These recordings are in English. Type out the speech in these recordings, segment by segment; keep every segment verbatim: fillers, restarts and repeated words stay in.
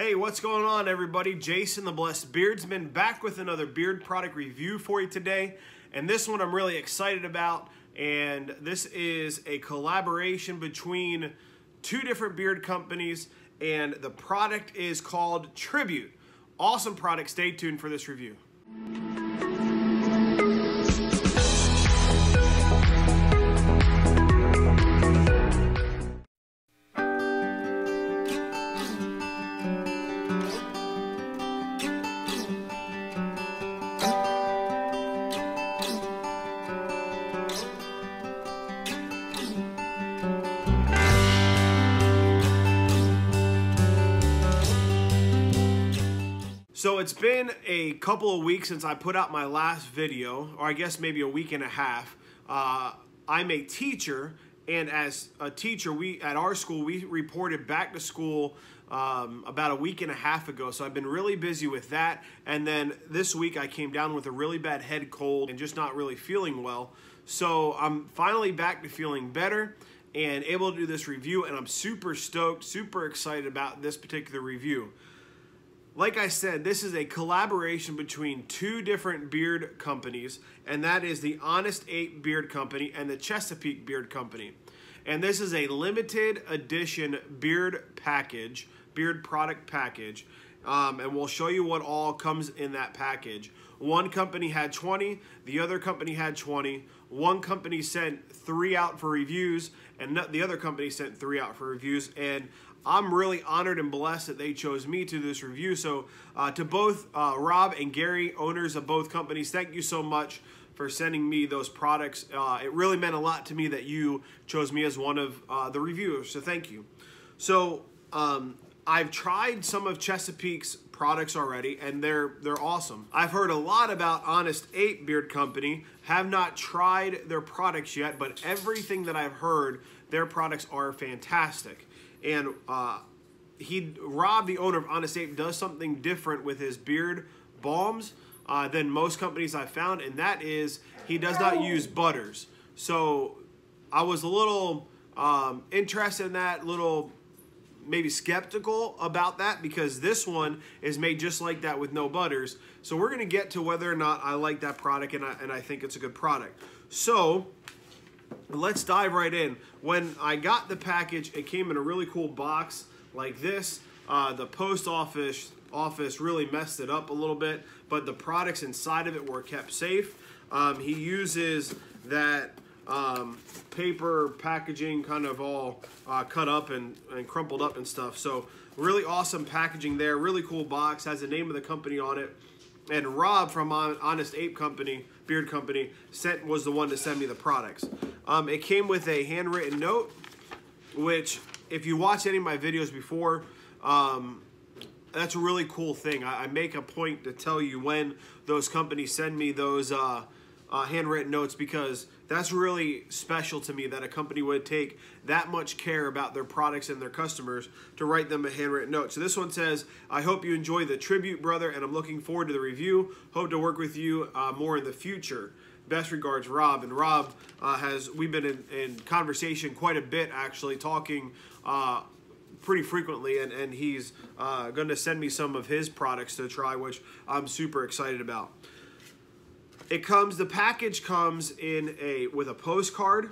Hey, what's going on, everybody? Jason the Blessed Beardsman back with another beard product review for you today. And this one I'm really excited about. And this is a collaboration between two different beard companies. And the product is called Tribute. Awesome product. Stay tuned for this review. So it's been a couple of weeks since I put out my last video, or I guess maybe a week and a half. Uh, I'm a teacher, and as a teacher, we at our school, we reported back to school um, about a week and a half ago. So I've been really busy with that. And then this week I came down with a really bad head cold and just not really feeling well. So I'm finally back to feeling better and able to do this review, and I'm super stoked, super excited about this particular review. Like I said, this is a collaboration between two different beard companies, and that is the Honest Ape Beard Company and the Chesapeake Beard Company. And this is a limited edition beard package, beard product package, um, and we'll show you what all comes in that package. One company had twenty, the other company had twenty. One company sent three out for reviews, and the other company sent three out for reviews, and I'm really honored and blessed that they chose me to do this review. So uh, to both uh, Rob and Gary, owners of both companies, thank you so much for sending me those products. Uh, it really meant a lot to me that you chose me as one of uh, the reviewers, so thank you. So um, I've tried some of Chesapeake's products already, and they're they're awesome. I've heard a lot about Honest Ape Beard Company, have not tried their products yet, but everything that I've heard, their products are fantastic. And uh, he, Rob, the owner of Honest Ape, does something different with his beard balms uh, than most companies I've found, and that is he does not use butters. So I was a little um, interested in that, little maybe skeptical about that, because this one is made just like that with no butters. So we're going to get to whether or not I like that product, and I, and I think it's a good product. So let's dive right in. When I got the package, it came in a really cool box like this. Uh, the post office office really messed it up a little bit, but the products inside of it were kept safe. Um, he uses that um, paper packaging kind of all uh, cut up and, and crumpled up and stuff. So really awesome packaging there. Really cool box. Has the name of the company on it. And Rob from Honest Ape Company, Beard Company, sent was the one to send me the products. Um, it came with a handwritten note, which, if you watch any of my videos before, um, that's a really cool thing. I, I make a point to tell you when those companies send me those uh, uh, handwritten notes, because that's really special to me that a company would take that much care about their products and their customers to write them a handwritten note. So this one says, I hope you enjoy the tribute, brother, and I'm looking forward to the review. Hope to work with you uh, more in the future. Best regards, Rob. And Rob uh, has, we've been in, in conversation quite a bit, actually, talking uh, pretty frequently, and, and he's uh, going to send me some of his products to try, which I'm super excited about. It comes, the package comes in a with a postcard,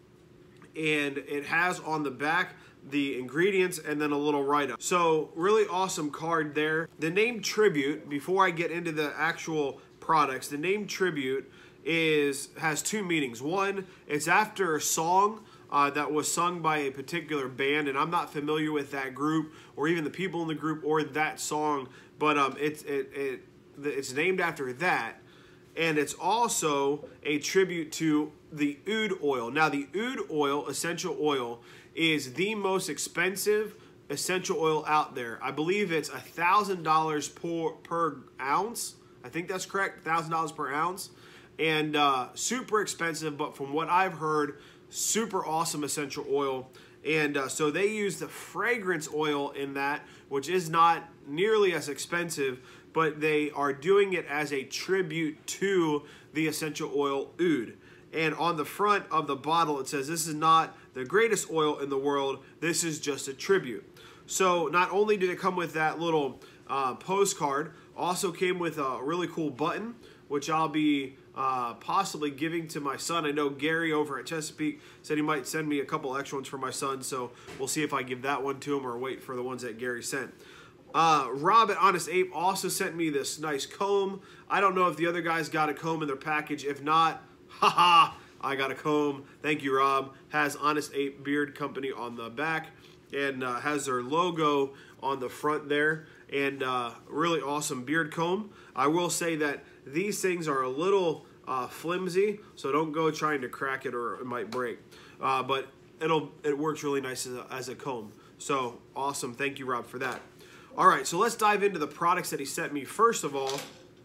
and it has on the back the ingredients and then a little write-up. So really awesome card there. The name Tribute, before I get into the actual products, the name Tribute is has two meanings. One, it's after a song uh, that was sung by a particular band, and I'm not familiar with that group or even the people in the group or that song, but um, it's it, it it's named after that. And it's also a tribute to the Oud oil. Now, the Oud oil, essential oil, is the most expensive essential oil out there. I believe it's one thousand dollars per, per ounce. I think that's correct, one thousand dollars per ounce. And uh, super expensive, but from what I've heard, super awesome essential oil. And uh, so they use the fragrance oil in that, which is not nearly as expensive, but they are doing it as a tribute to the essential oil Oud. And on the front of the bottle, it says, this is not the greatest oil in the world, this is just a tribute. So not only did it come with that little uh, postcard, also came with a really cool button, which I'll be uh, possibly giving to my son. I know Gary over at Chesapeake said he might send me a couple extra ones for my son, so we'll see if I give that one to him or wait for the ones that Gary sent. Uh, Rob at Honest Ape also sent me this nice comb. I don't know if the other guys got a comb in their package. If not, haha, I got a comb. Thank you, Rob. Has Honest Ape Beard Company on the back and uh, has their logo on the front there. And uh, really awesome beard comb. I will say that these things are a little uh, flimsy, so don't go trying to crack it or it might break. Uh, but it'll it works really nice as a, as a comb. So awesome. Thank you, Rob, for that. All right, so let's dive into the products that he sent me. First of all,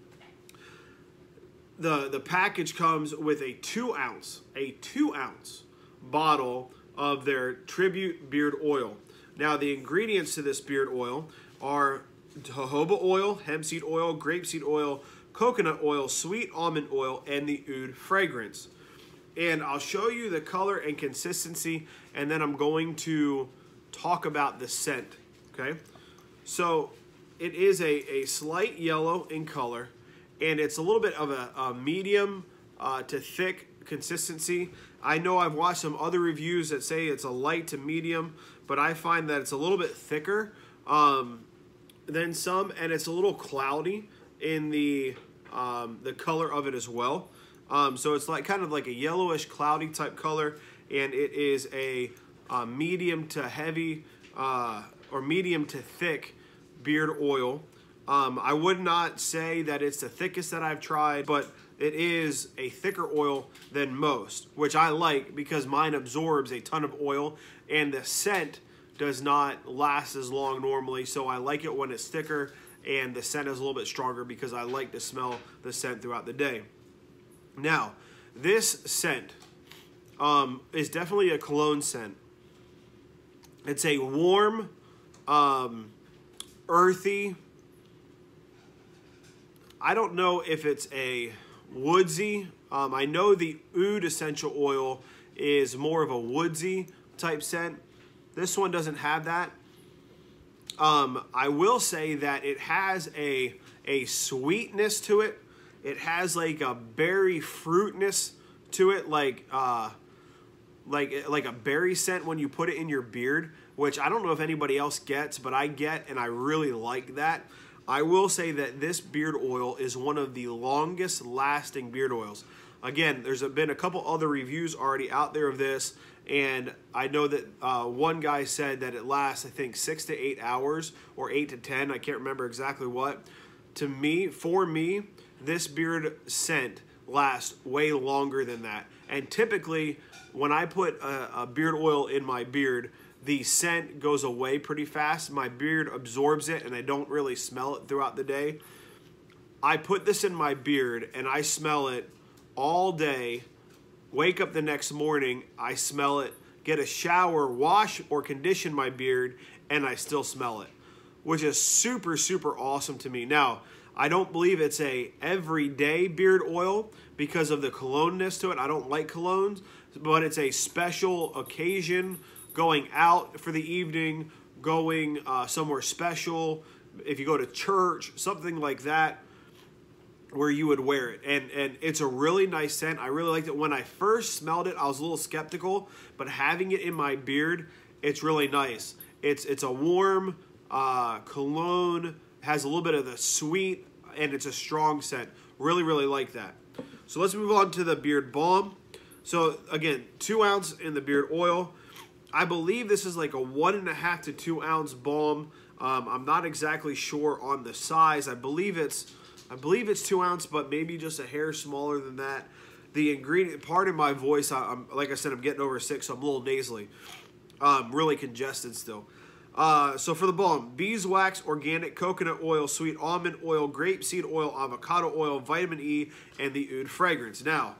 the, the package comes with a two ounce, a two ounce bottle of their Tribute Beard Oil. Now, the ingredients to this beard oil are jojoba oil, hemp seed oil, grapeseed oil, coconut oil, sweet almond oil, and the Oud Fragrance. And I'll show you the color and consistency, and then I'm going to talk about the scent, okay? So it is a, a slight yellow in color, and it's a little bit of a, a medium uh, to thick consistency. I know I've watched some other reviews that say it's a light to medium, but I find that it's a little bit thicker um, than some, and it's a little cloudy in the, um, the color of it as well. Um, so it's like kind of like a yellowish, cloudy type color, and it is a, a medium to heavy uh, or medium to thick beard oil. Um, I would not say that it's the thickest that I've tried, but it is a thicker oil than most, which I like because mine absorbs a ton of oil, and the scent does not last as long normally, so I like it when it's thicker and the scent is a little bit stronger because I like to smell the scent throughout the day. Now, this scent um, is definitely a cologne scent. It's a warm, um, earthy, I don't know if it's a woodsy. Um, I know the Oud Essential Oil is more of a woodsy type scent. This one doesn't have that. Um, I will say that it has a, a sweetness to it. It has like a berry fruitness to it, like uh, like like a berry scent when you put it in your beard, which I don't know if anybody else gets, but I get, and I really like that. I will say that this beard oil is one of the longest lasting beard oils. Again, there's been a couple other reviews already out there of this, and I know that uh, one guy said that it lasts, I think, six to eight hours or eight to ten. I can't remember exactly what. To me, for me, this beard scent lasts way longer than that. And typically, when I put a, a beard oil in my beard, the scent goes away pretty fast. My beard absorbs it, and I don't really smell it throughout the day. I put this in my beard, and I smell it all day. Wake up the next morning, I smell it. Get a shower, wash or condition my beard, and I still smell it, which is super, super awesome to me. Now, I don't believe it's a everyday beard oil because of the cologne-ness to it. I don't like colognes, but it's a special occasion, going out for the evening, going uh, somewhere special, if you go to church, something like that, where you would wear it. And, and it's a really nice scent. I really liked it. When I first smelled it, I was a little skeptical, but having it in my beard, it's really nice. It's, it's a warm uh, cologne, has a little bit of the sweet, and it's a strong scent. Really, really like that. So let's move on to the beard balm. So again, two ounce in the beard oil. I believe this is like a one and a half to two ounce balm. Um, I'm not exactly sure on the size. I believe it's, I believe it's two ounce, but maybe just a hair smaller than that. The ingredient, part of my voice, I, I'm like I said, I'm getting over sick, so I'm a little nasally. Um, really congested still. Uh, so for the balm, beeswax, organic coconut oil, sweet almond oil, grapeseed oil, avocado oil, vitamin E, and the Oud Fragrance. Now,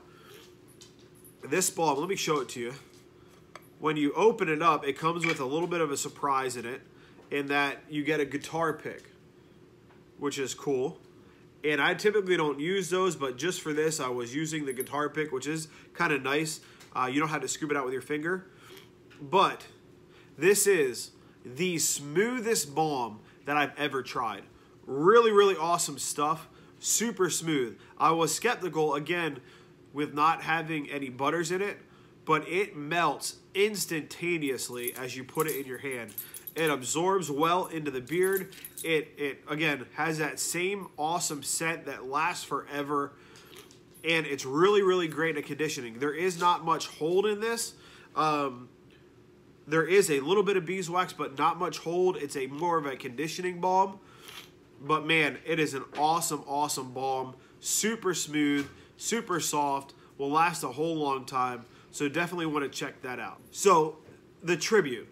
this balm, let me show it to you. When you open it up, it comes with a little bit of a surprise in it, in that you get a guitar pick, which is cool. And I typically don't use those, but just for this, I was using the guitar pick, which is kind of nice. Uh, you don't have to scoop it out with your finger. But this is the smoothest balm that I've ever tried. Really, really awesome stuff. Super smooth. I was skeptical, again, with not having any butters in it, but it melts instantaneously as you put it in your hand. It absorbs well into the beard. It, it again, has that same awesome scent that lasts forever. And it's really, really great at conditioning. There is not much hold in this. Um, there is a little bit of beeswax, but not much hold. It's a more of a conditioning balm. But man, it is an awesome, awesome balm. Super smooth, super soft, will last a whole long time. So definitely want to check that out. So the tribute.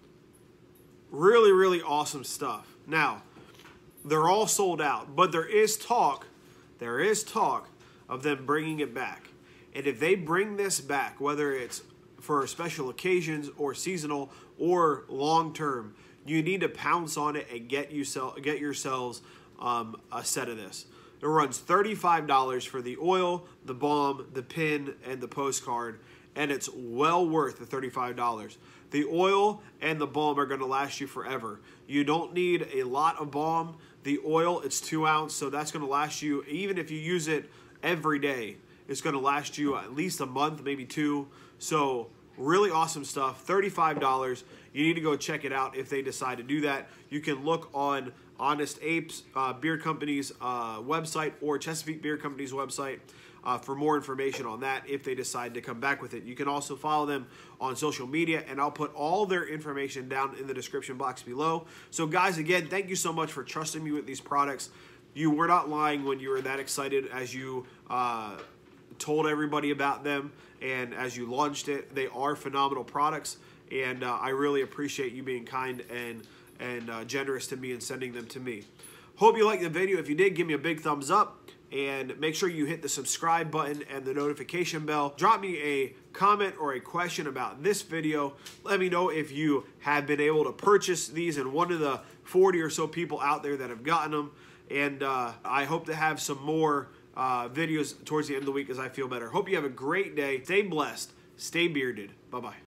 Really, really awesome stuff. Now, they're all sold out, but there is talk, there is talk of them bringing it back. And if they bring this back, whether it's for special occasions or seasonal or long term, you need to pounce on it and get you sell, get yourselves um, a set of this. It runs thirty-five dollars for the oil, the balm, the pin, and the postcard, and it's well worth the thirty-five dollars. The oil and the balm are going to last you forever. You don't need a lot of balm. The oil, it's two ounce, so that's going to last you, even if you use it every day, it's going to last you at least a month, maybe two. So really awesome stuff, thirty-five dollars. You need to go check it out if they decide to do that. You can look on Honest Apes uh, Beard Company's uh, website or Chesapeake Beard Company's website uh, for more information on that if they decide to come back with it. You can also follow them on social media, and I'll put all their information down in the description box below. So guys, again, thank you so much for trusting me with these products. You were not lying when you were that excited as you uh, told everybody about them and as you launched it. They are phenomenal products, and uh, I really appreciate you being kind and and uh, generous to me and sending them to me. Hope you liked the video. If you did, give me a big thumbs up, and make sure you hit the subscribe button and the notification bell. Drop me a comment or a question about this video. Let me know if you have been able to purchase these and one of the forty or so people out there that have gotten them. And uh, I hope to have some more uh, videos towards the end of the week as I feel better. Hope you have a great day. Stay blessed. Stay bearded. Bye-bye.